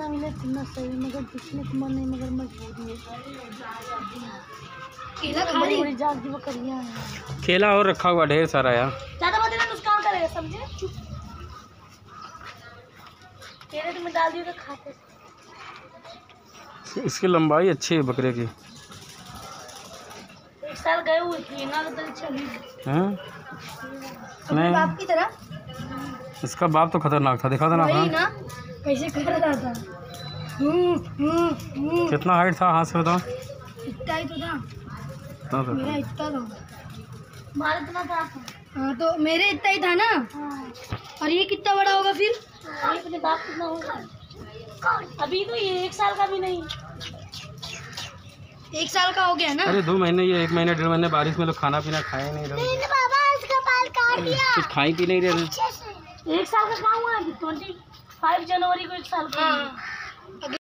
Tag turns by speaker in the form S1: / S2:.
S1: मिले ना सही, मगर पिछले को मन नहीं, मगर मजबूरी है। केला खा ली, बड़ी जाग दी बकरियां हैं।
S2: केला और रखा हुआ ढेर सारा यार,
S1: ज्यादा बदला नुकसान करेगा, समझे? चुप। केले तो मैं डाल दी तो खाते।
S2: इसकी लंबाई अच्छी है बकरे की।
S1: एक साल गए हुए थे ना, तो चली
S2: नहीं,
S1: बाप की तरह।
S2: इसका बाप तो खतरनाक था, देखा था ना? हाँ
S1: ना, कैसे कर रहा था।
S2: कितना हाइट था? हाथ से बताओ।
S1: इतना ही तो था,
S2: इतना था?
S1: मेरा इतना था, हमारा इतना था। हाँ तो मेरे इतना ही था ना। हाँ। और ये कितना बड़ा होगा फिर? ये अपने बाप कितना होगा? अभी तो ये 1 साल का भी नहीं, 1 साल का हो गया ना।
S2: अरे 2 महीने, ये 1 महीने 1.5 महीने बारिश में लोग खाना पीना खाए नहीं रहे,
S1: बाबा इसका बाल काट दिया,
S2: कुछ खा ही पी नहीं रहे।
S1: 1 साल का कहाँ हुआ? 25 जनवरी को 1 साल का।